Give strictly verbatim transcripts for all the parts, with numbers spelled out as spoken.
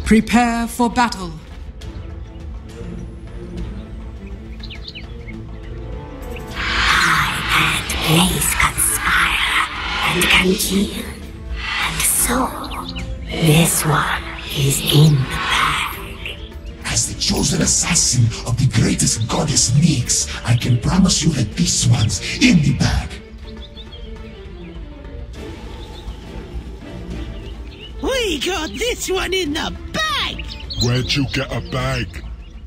Prepare for battle. Time and place conspire and congeal. And so, this one is in the bag. As the chosen assassin of the greatest goddess Nyx, I can promise you that this one's in the bag. We got this one in the bag! Where'd you get a bag?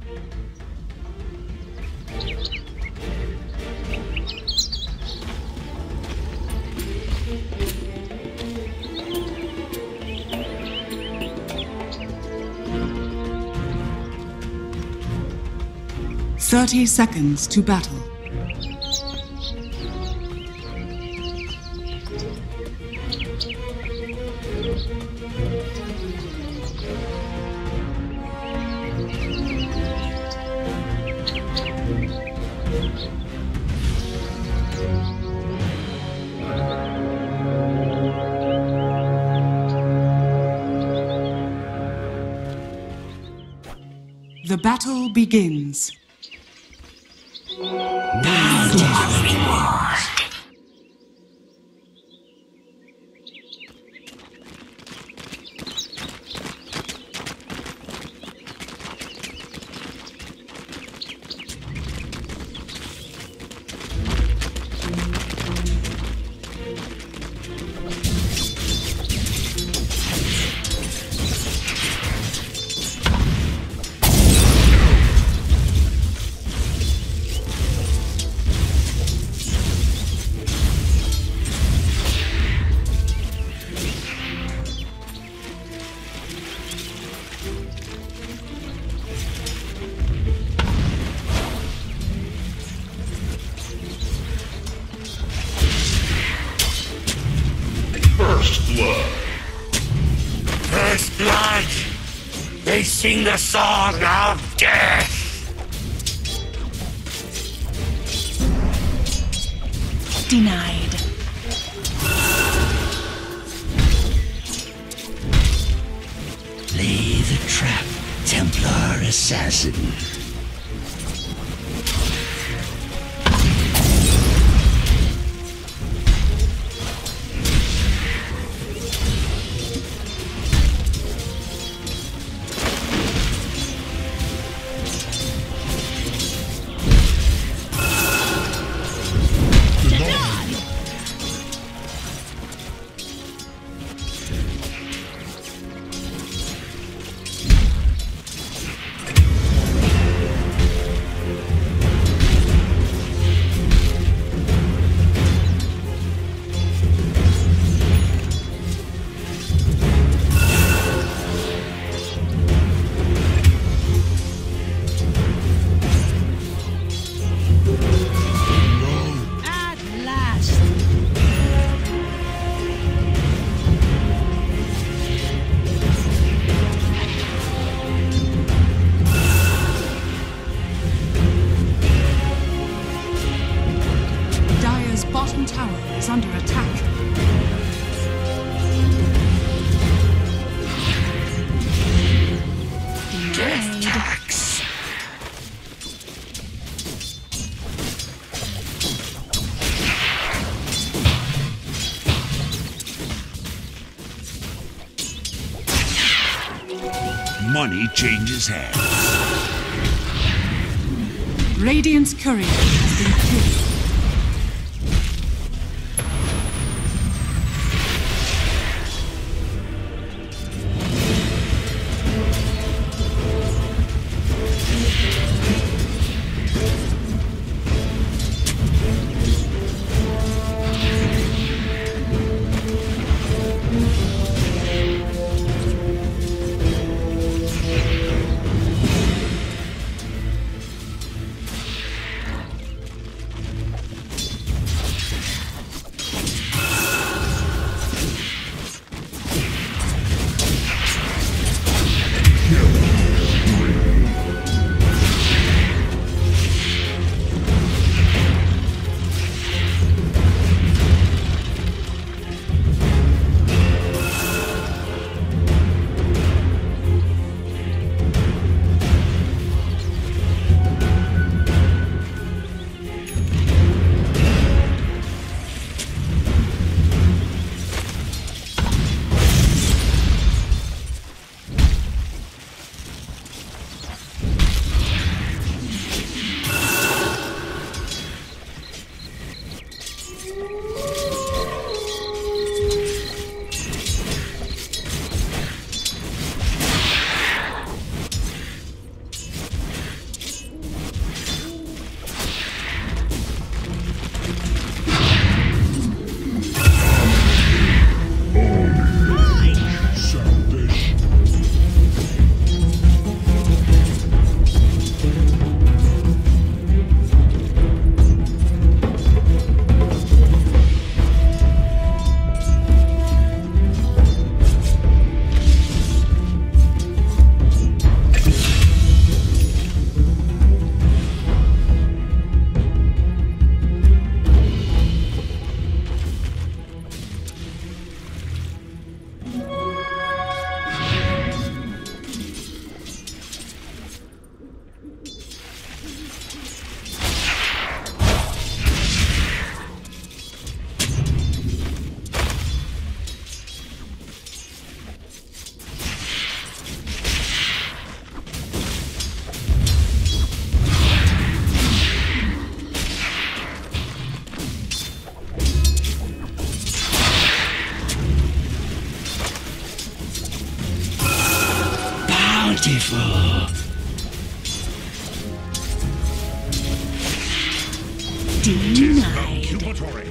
Thirty seconds to battle. The battle begins. First blood. First blood. They sing the song of death. Denied. Lay the trap, Templar assassin. Bottom tower is under attack. Death tax. Money changes hands. Radiant's courier has been killed. pitiful. Denied. Cubatory.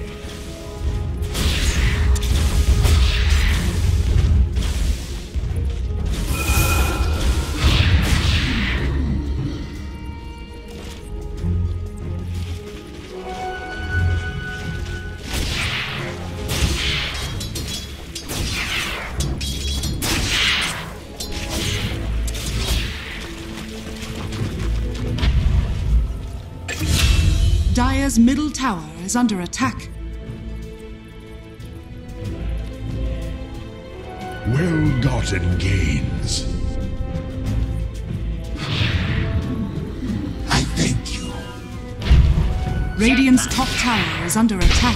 Dire's middle tower is under attack. Well-gotten gains. I thank you. Radiant's top tower is under attack.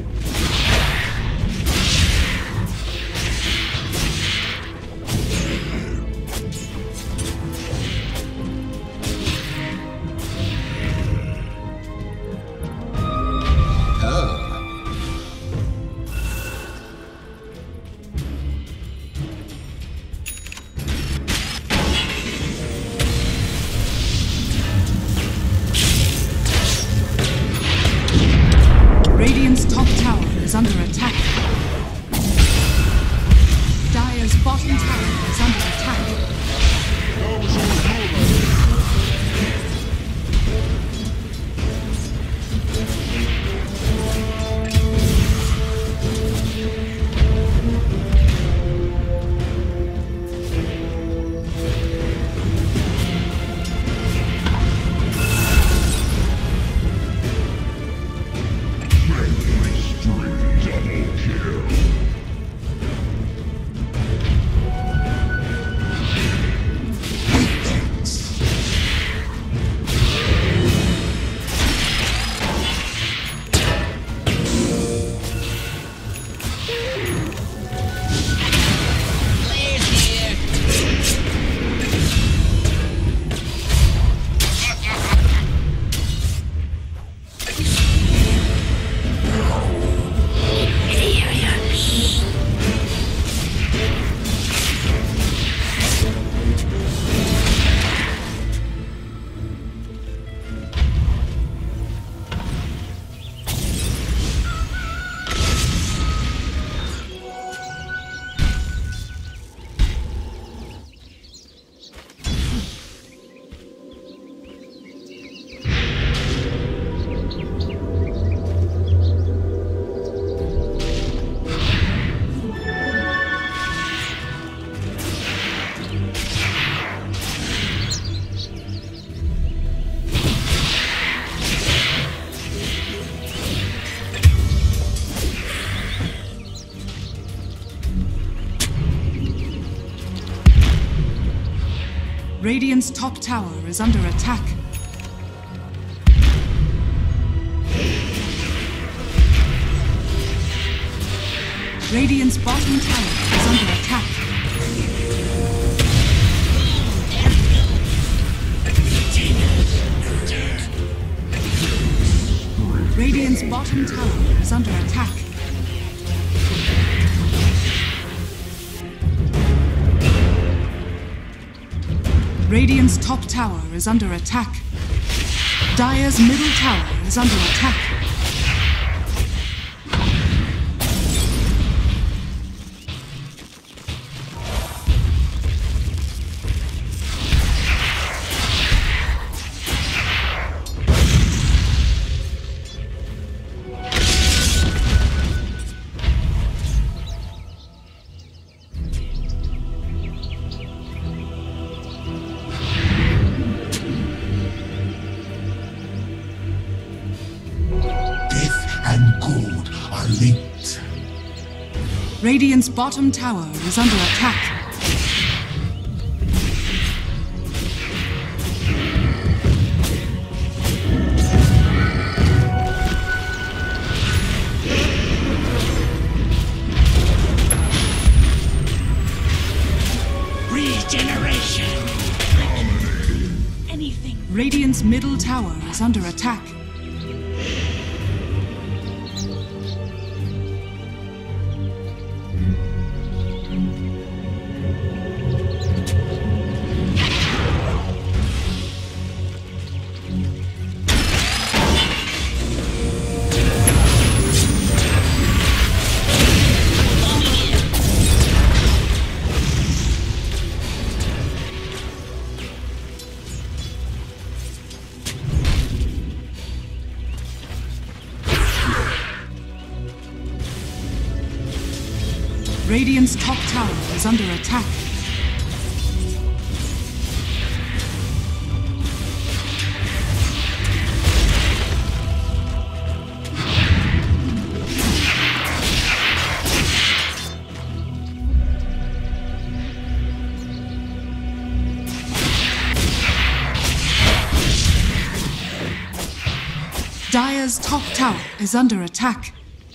Radiant's top tower is under attack. Dire's bottom tower is under attack. Radiant's top tower is under attack. Radiant's bottom tower is under attack. Radiant's bottom tower is under attack. Radiant's top tower is under attack. Dire's middle tower is under attack. Radiant's bottom tower is under attack. Regeneration. Anything. Radiant's middle tower is under attack. Radiant's top tower is under attack. Dire's top tower is under attack.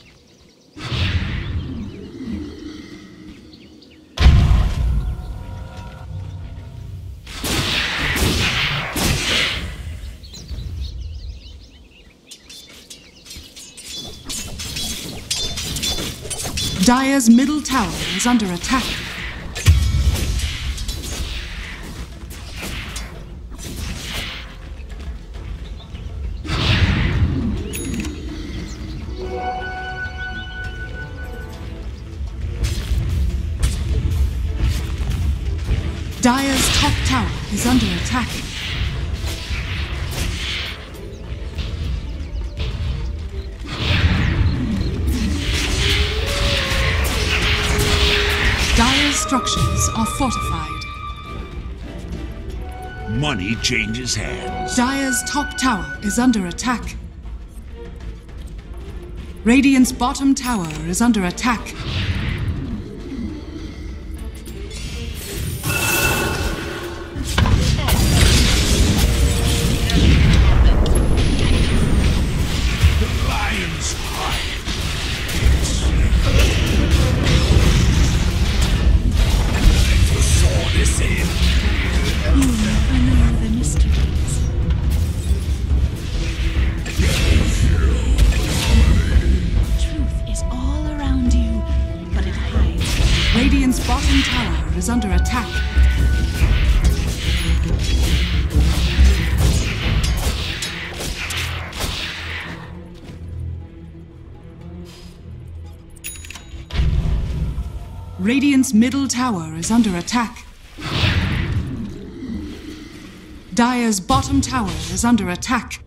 Dire's middle tower is under attack. Dire's top tower is under attack. Dire's structures are fortified. Money changes hands. Dire's top tower is under attack. Radiant's bottom tower is under attack. Radiant's bottom tower is under attack. Radiant's middle tower is under attack. Dire's bottom tower is under attack.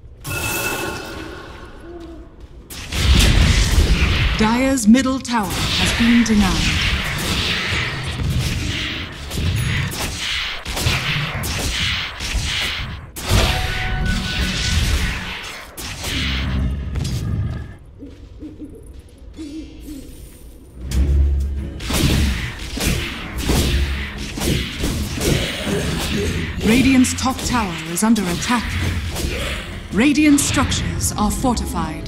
Dire's middle tower has been denied. Radiant's top tower is under attack. Radiant structures are fortified.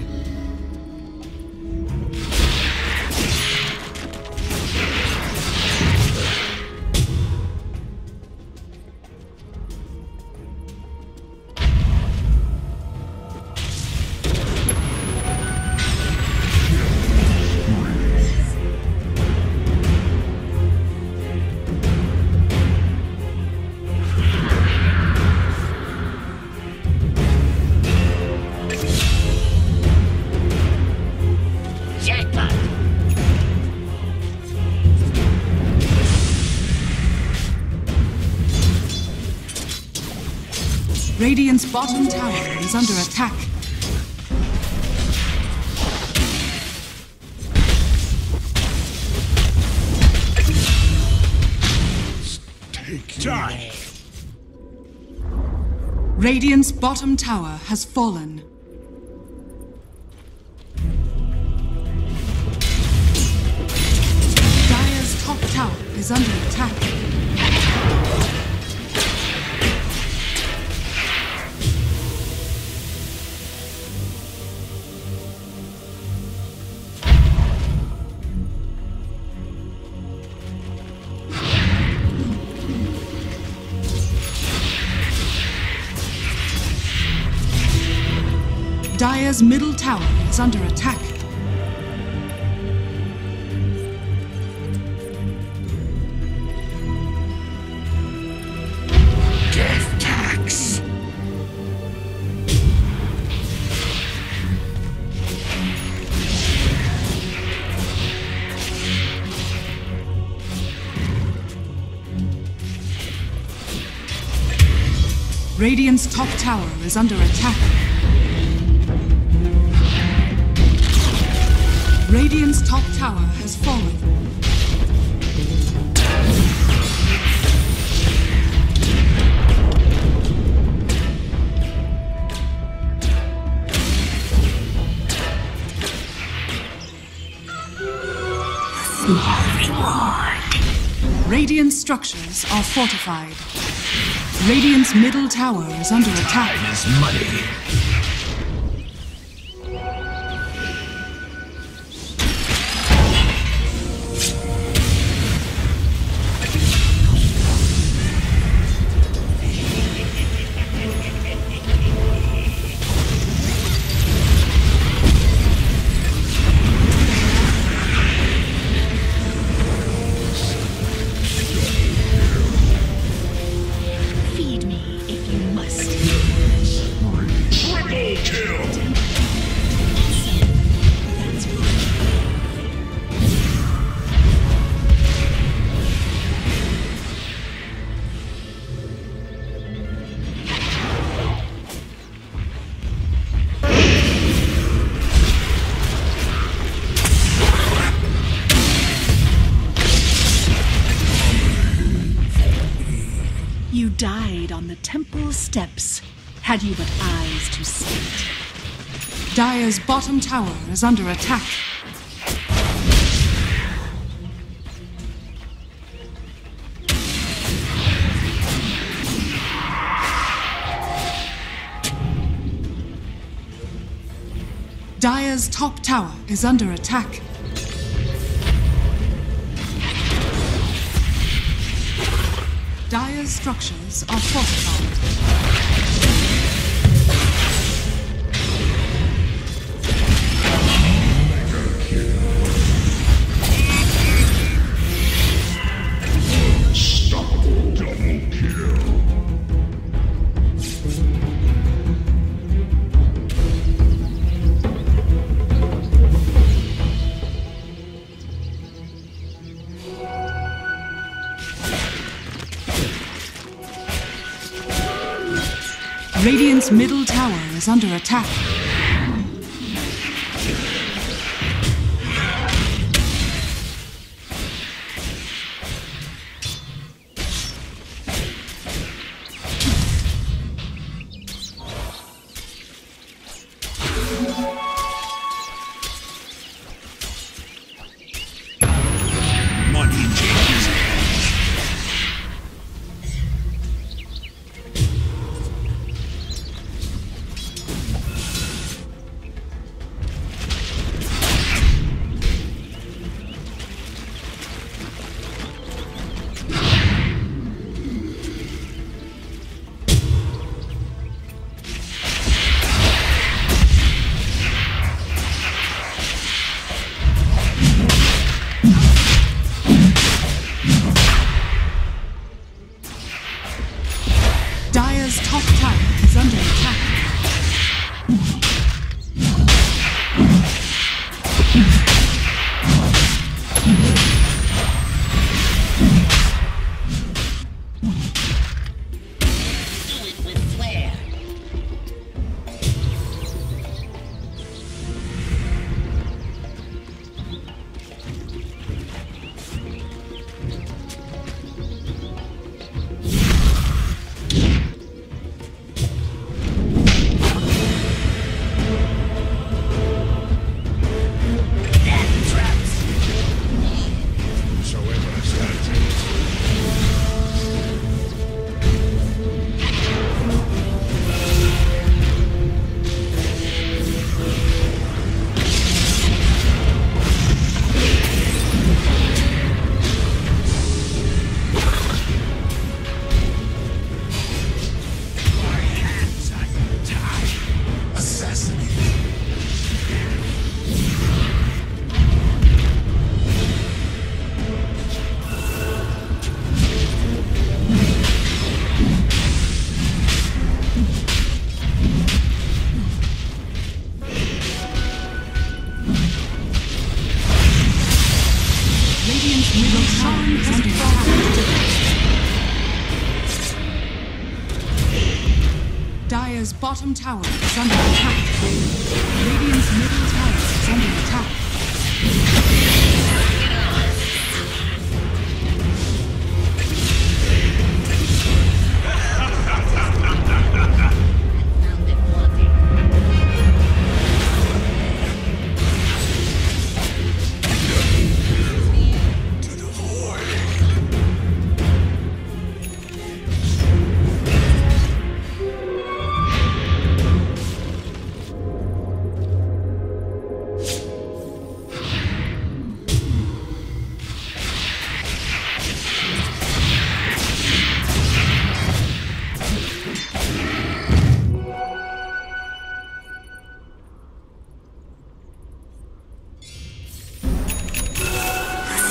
Radiant's bottom tower is under attack. Take time. Radiant's bottom tower has fallen. Dire's top tower is under attack. Dire's middle tower is under attack. Death tax. Radiant's top tower is under attack. Radiant's top tower has fallen. small reward. Radiant structures are fortified. Radiant's middle tower is under attack. Time is money. You died on the temple steps, had you but eyes to see it. Dire's bottom tower is under attack. Dire's top tower is under attack. Dire's structures are fortified. Unstoppable double kill. Radiant's middle tower is under attack. Money changes hands. Dire's top tower is under attack. Dire's bottom tower is under attack. Radiant's middle tower is under attack.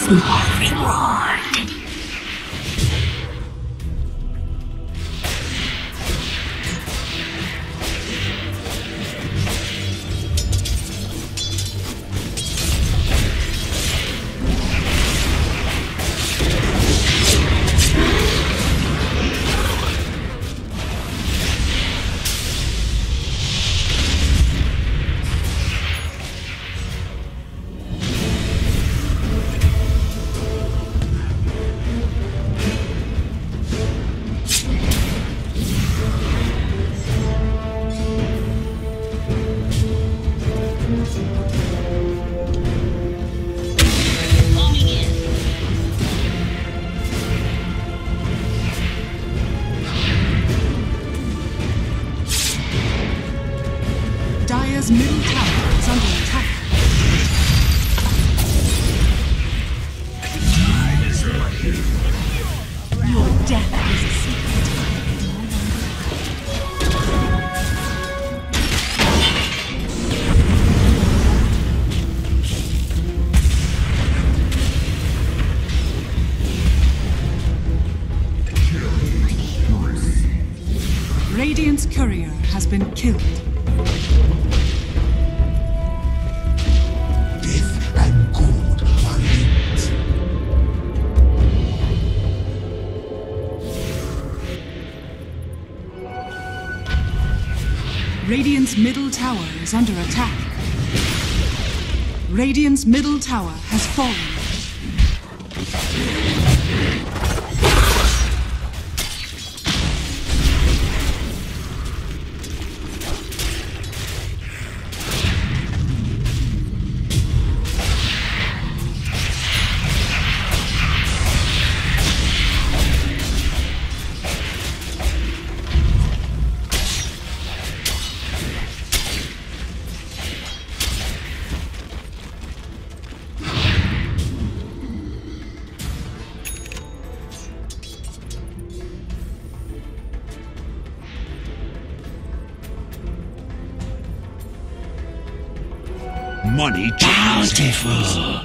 small reward. Dire's middle tower is under attack. Your death is a secret. Radiant's courier has been killed. Death and good are linked. Radiant's middle tower is under attack. Radiant's middle tower has fallen. Money changes. Bountiful.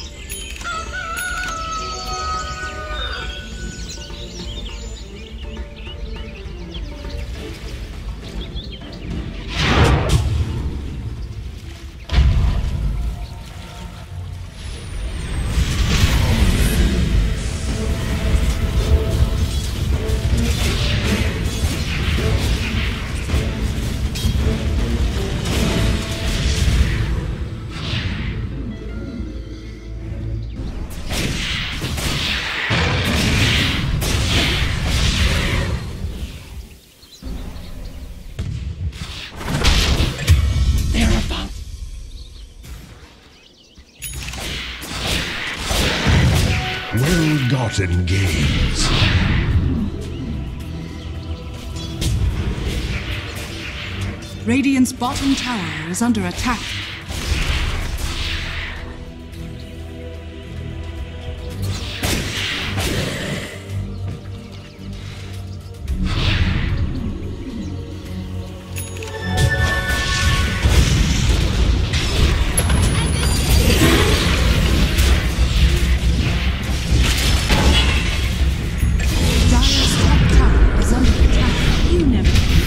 Well-gotten gains. Radiant's bottom tower is under attack. Dire's top tower is under attack. You never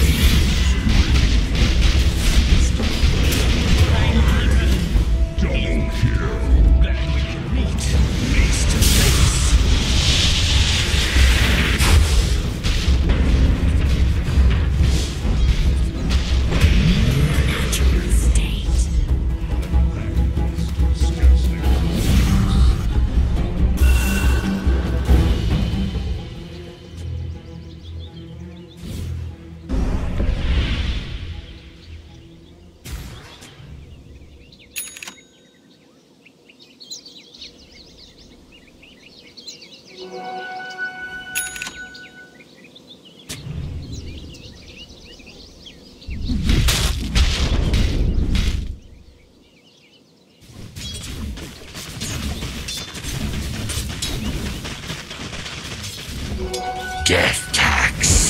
Death tax.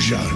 illusion.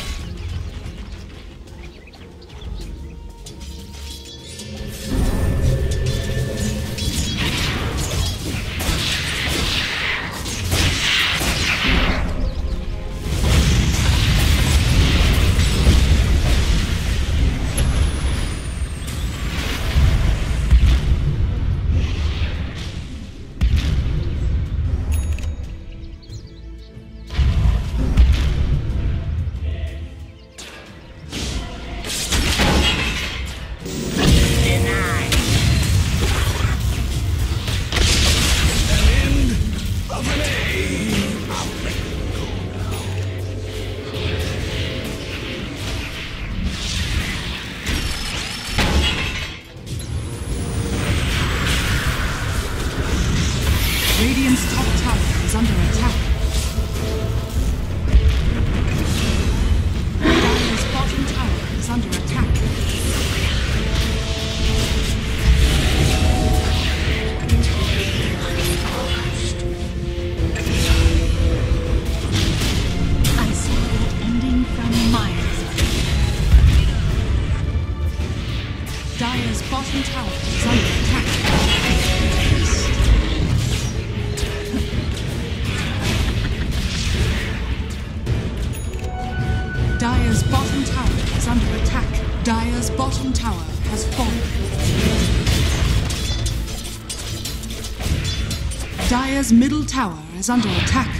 Radiant's top tower is under attack. Dire's bottom tower is under attack. I saw that ending from miles away. Dire's bottom tower is under attack. Dire's bottom tower is under attack. Dire's bottom tower has fallen. Dire's middle tower is under attack.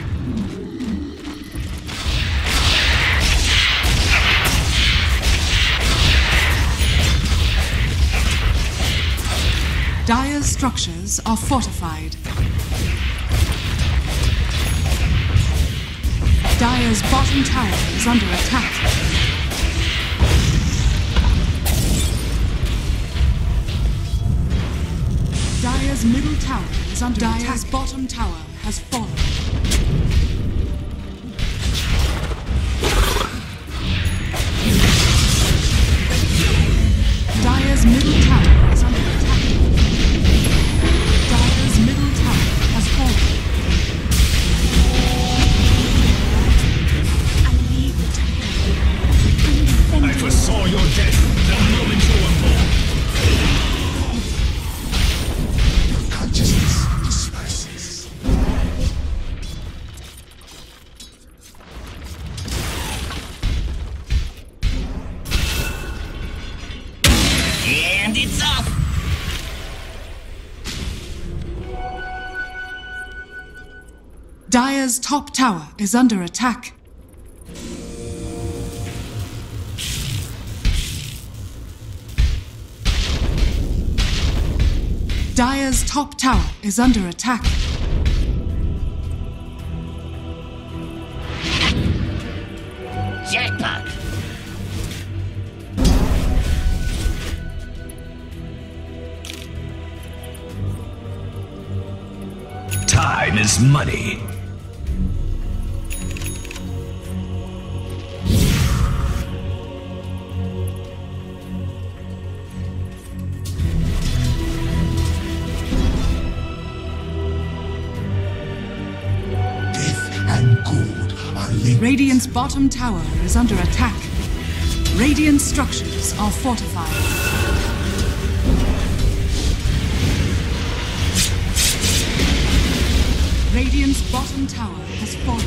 Dire's structures are fortified. Dire's bottom tower is under attack. Dire's middle tower is under attack. Dire's bottom tower has fallen. Dire's middle tower is under attack. Dire's middle tower has fallen. I foresaw your death the moment you were born. Your consciousness disperses. And it's off! Dire's top tower is under attack. Dire's top tower is under attack. Jackpot! Time is money. Radiant's bottom tower is under attack. Radiant structures are fortified. Radiant's bottom tower has fallen.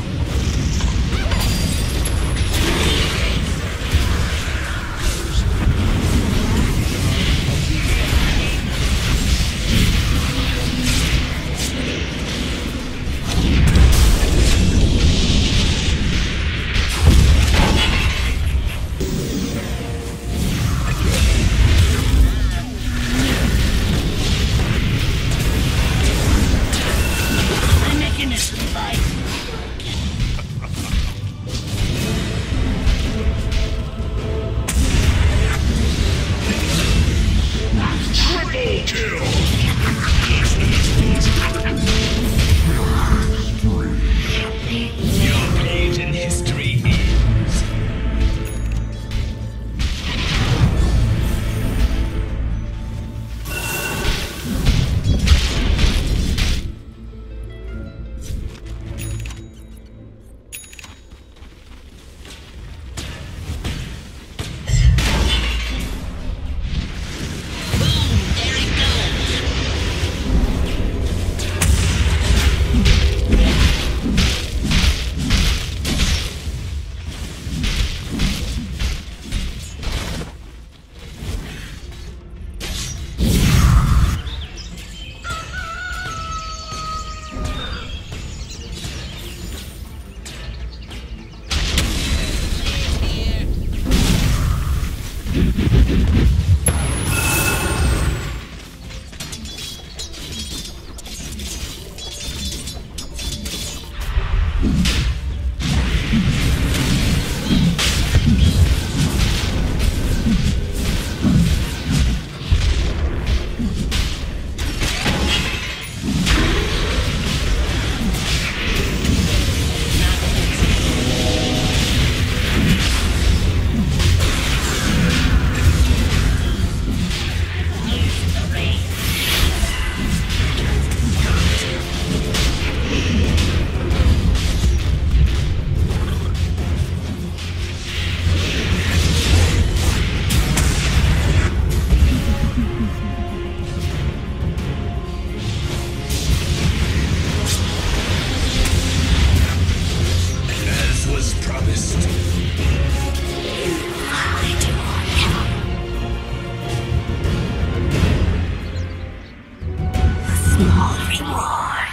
small reward.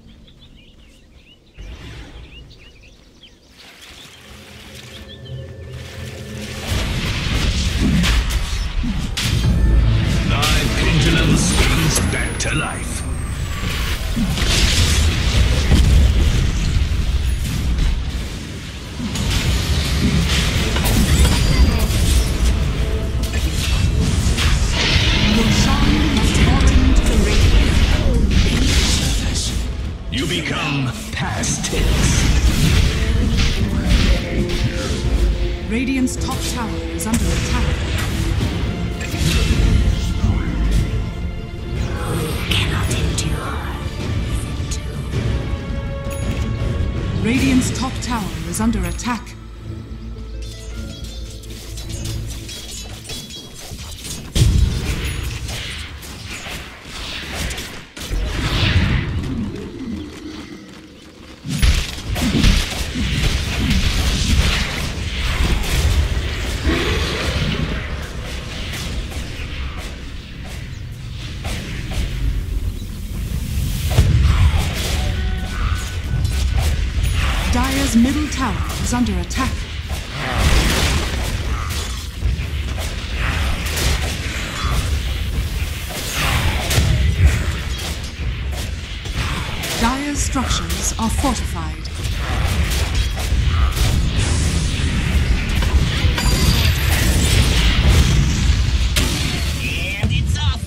Thy pendulum swings back to life. You become past tense. Radiant's top tower is under attack. Cannot endure. Radiant's top tower is under attack. Dire's middle tower is under attack. Dire's structures are fortified. And it's off.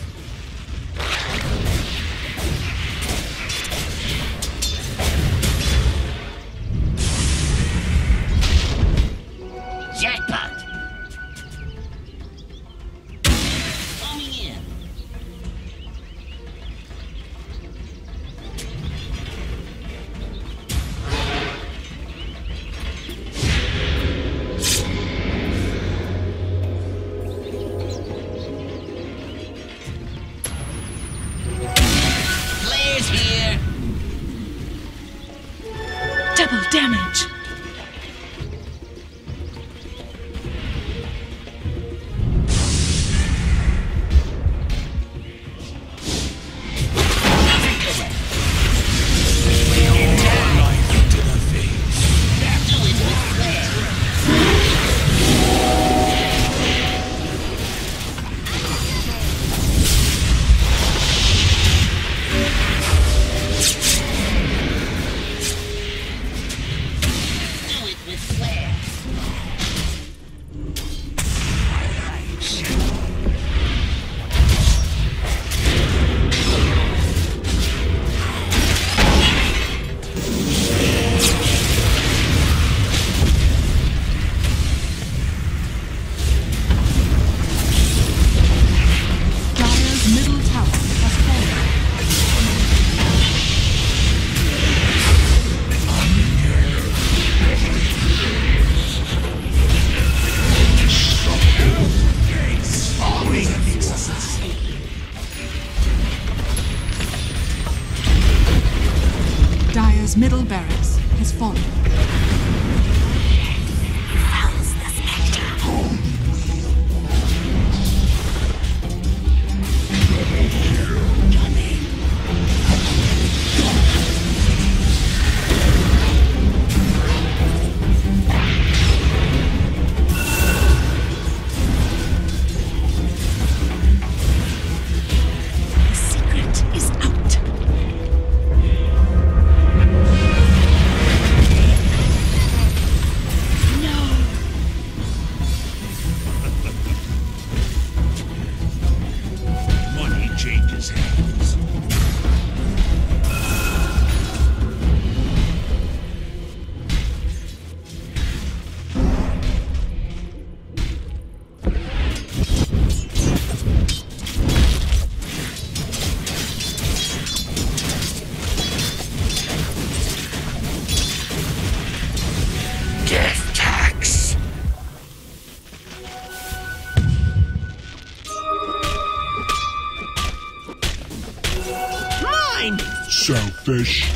Jackpot! Coming in. Players here. Double damage. Dire's middle barracks has fallen. The secret is out. Money changes hands. Death tax. Mine! Selfish.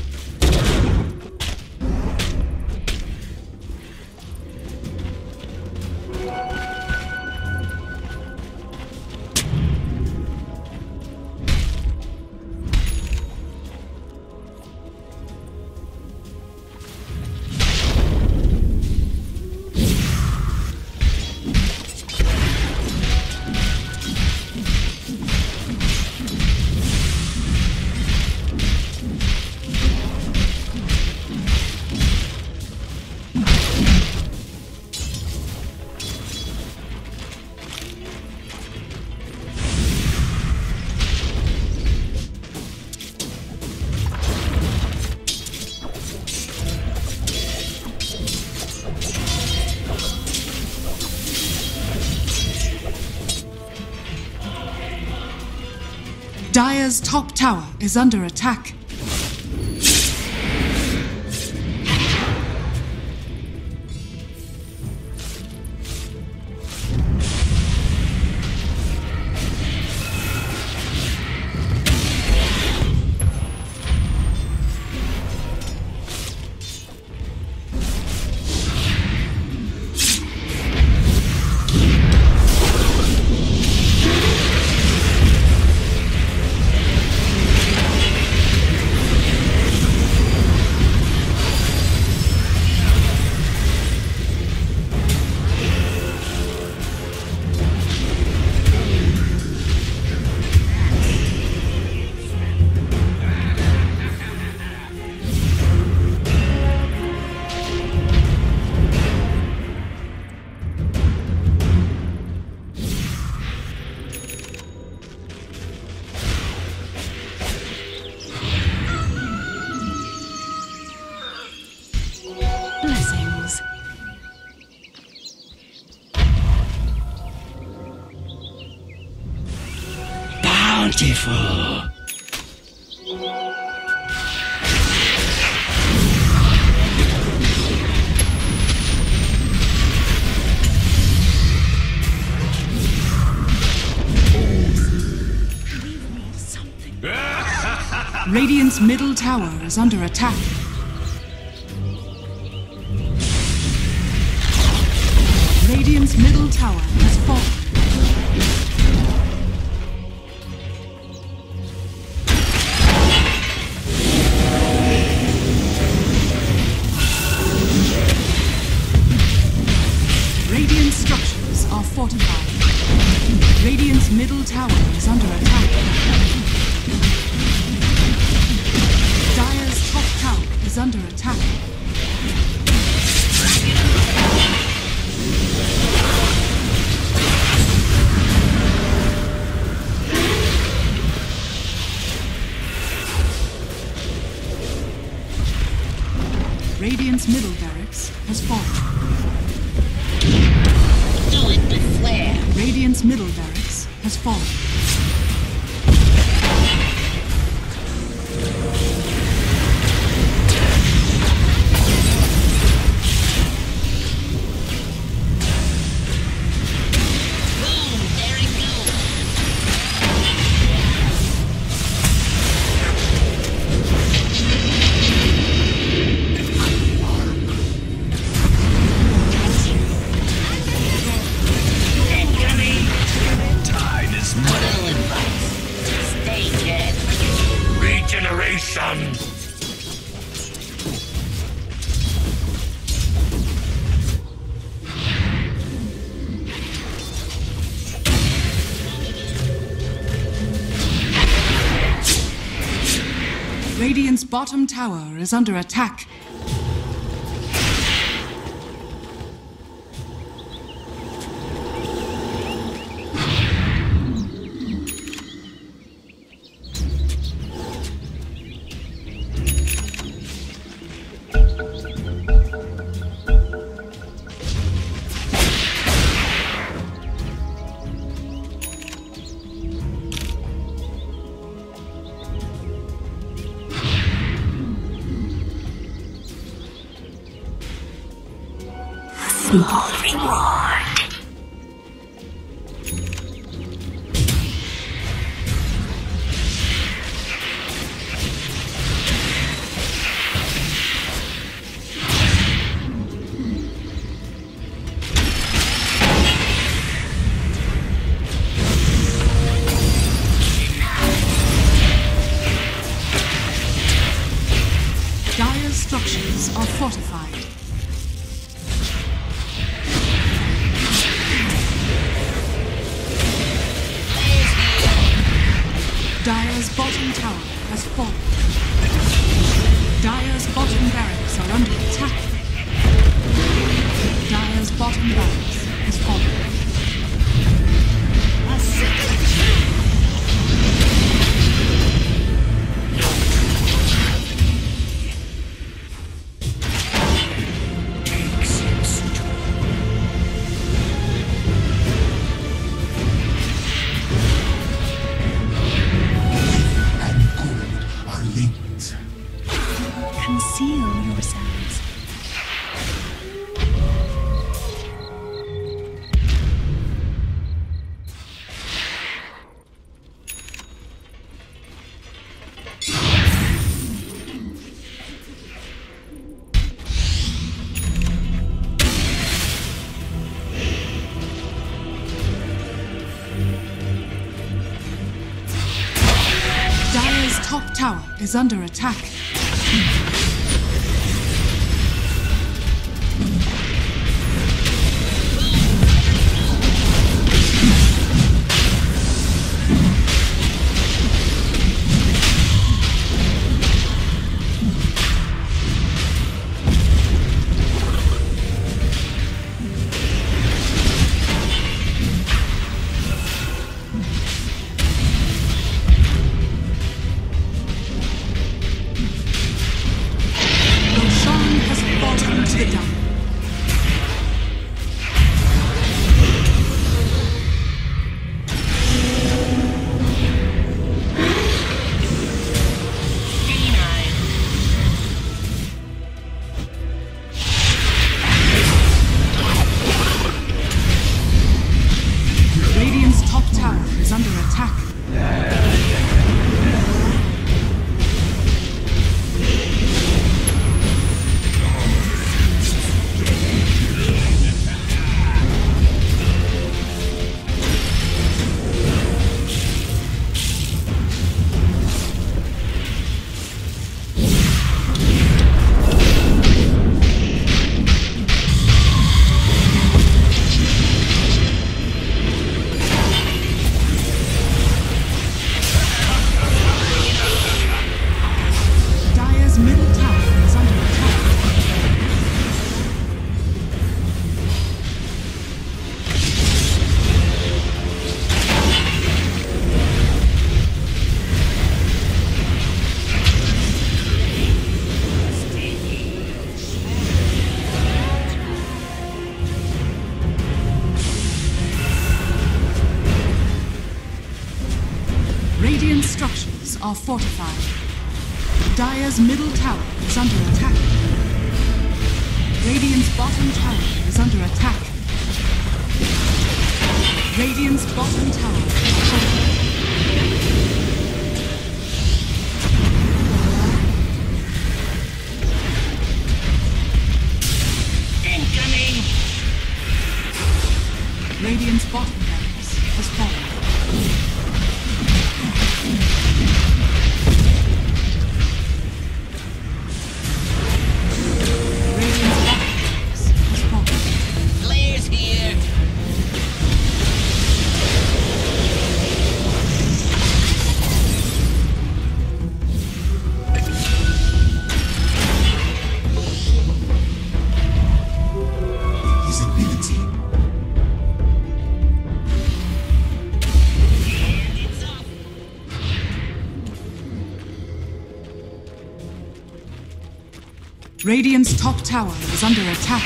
Dire's top tower is under attack. Blessings. Bountiful. Radiant's middle tower is under attack. Radiant's middle tower has fallen. Radiant structures are fortified. Radiant's middle tower is under attack. Dire's top tower is under attack. Radiant's middle barracks has fallen. Do it with flair. Radiant's middle barracks has fallen. Regeneration! Radiant's bottom tower is under attack. Small reward. Dire's structures are fortified. Dire's bottom tower has fallen. Dire's bottom barracks are under attack. Dire's bottom barracks has fallen. Radiant's top tower is under attack. Radiant structures are fortified. Dire's middle tower is under attack. Radiant's bottom tower is under attack. Radiant's bottom tower is fortified. Incoming! Radiant's bottom barracks has fallen. Radiant's top tower is under attack.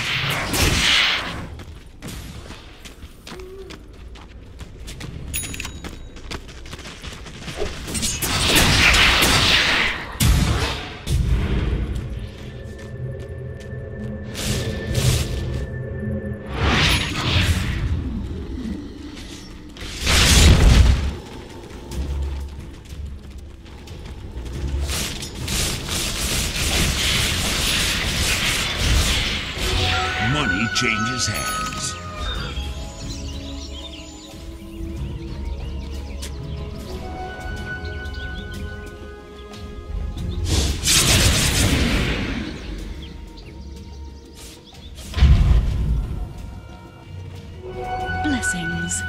Money changes hands. Blessings.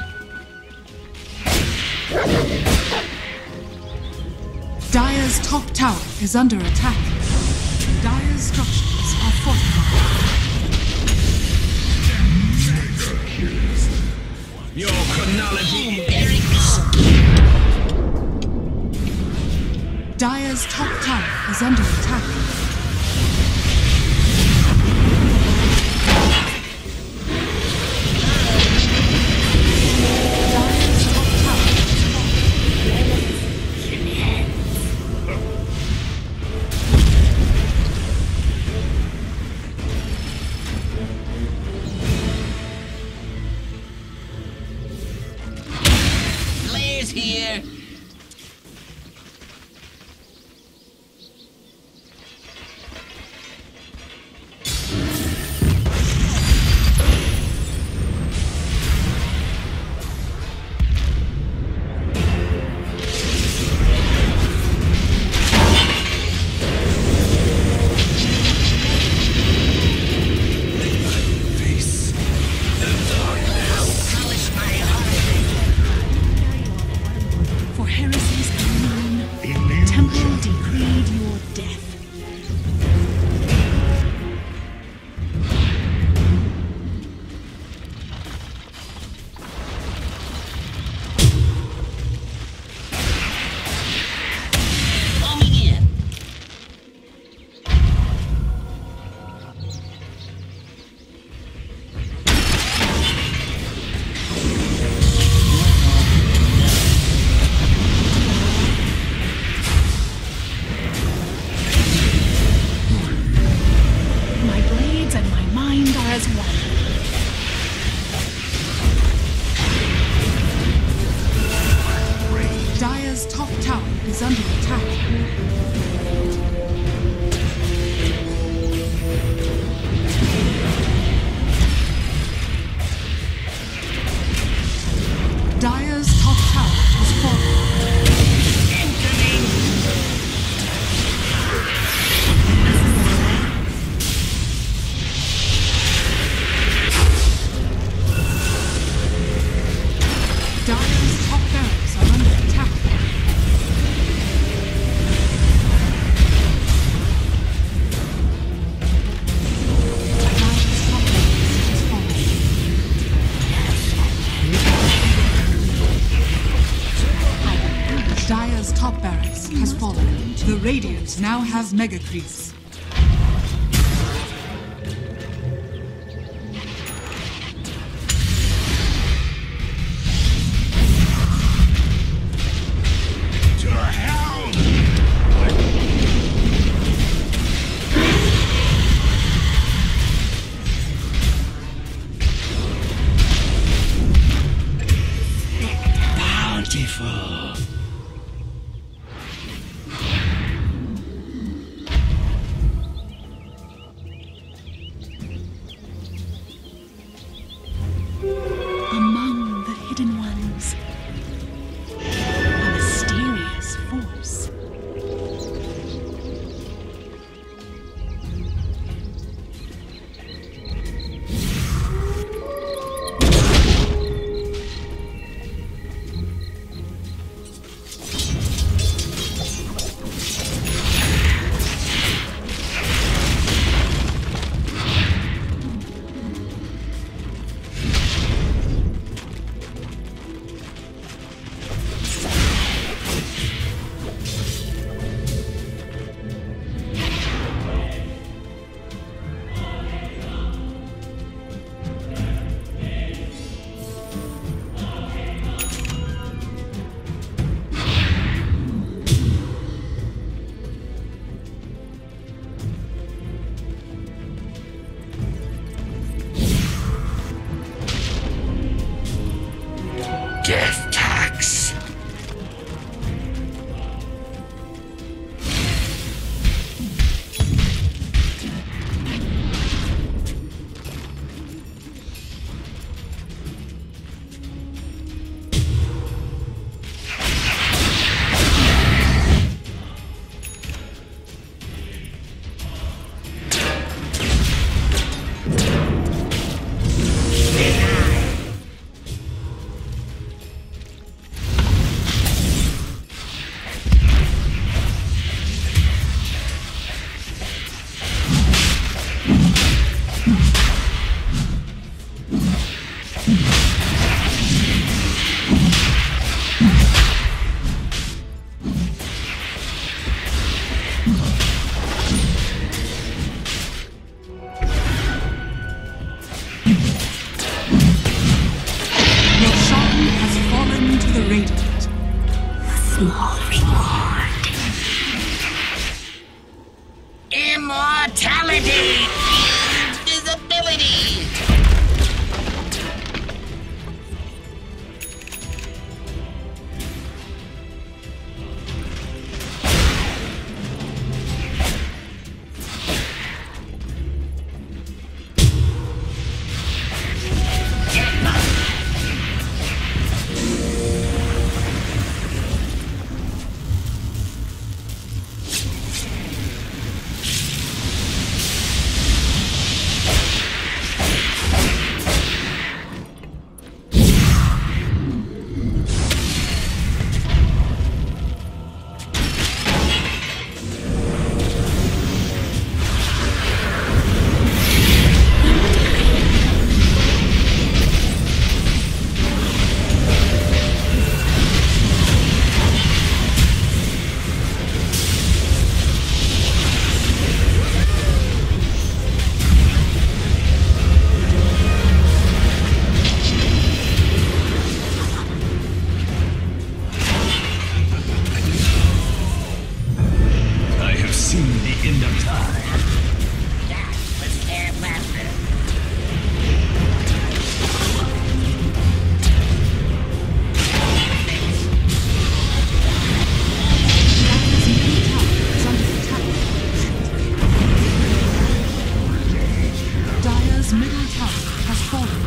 Dire's top tower is under attack. Dire's structures are fortified. Your chronology. Dire's top tower is under attack. Dire's top tower is Blaze here! temple decreed your death. Dire's top tower is under attack. Dire's top tower has fallen. Dire's top barracks are under attack. Dire's top barracks has fallen. Dire's top barracks has fallen. The Radiant now have Mega Creeps. Bountiful. Among the hidden ones, a mysterious force. Death tax. Roshan has fallen to the Radiant. Small reward. Immortality. Invisibility. end of time. That was their weapon. Dire's middle tower has fallen.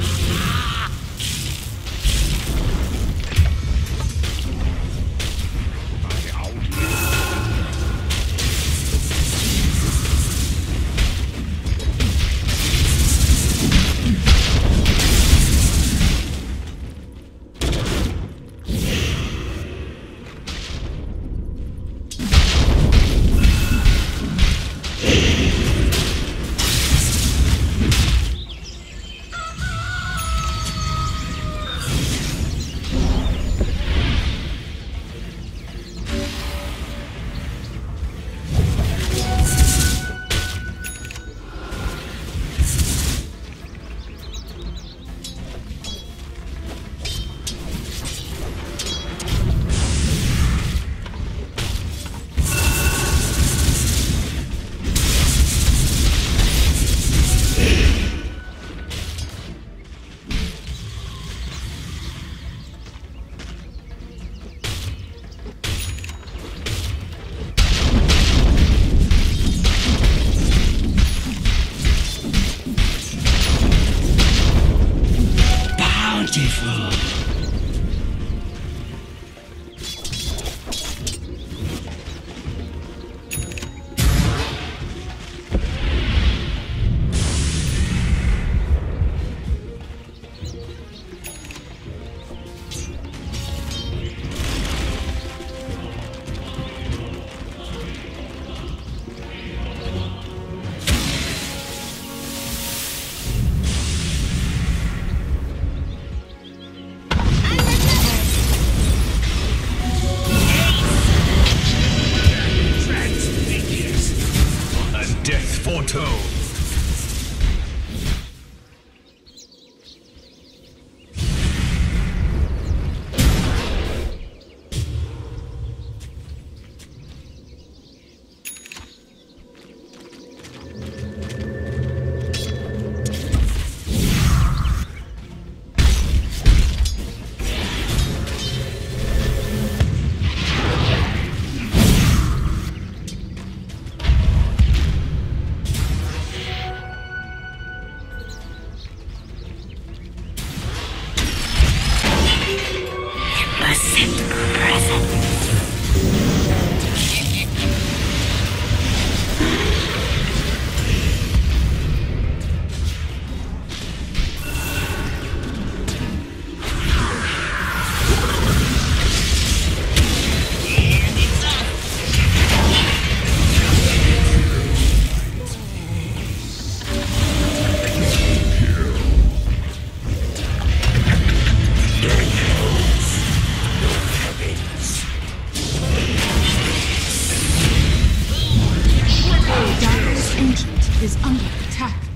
Dire's Ancient is under attack.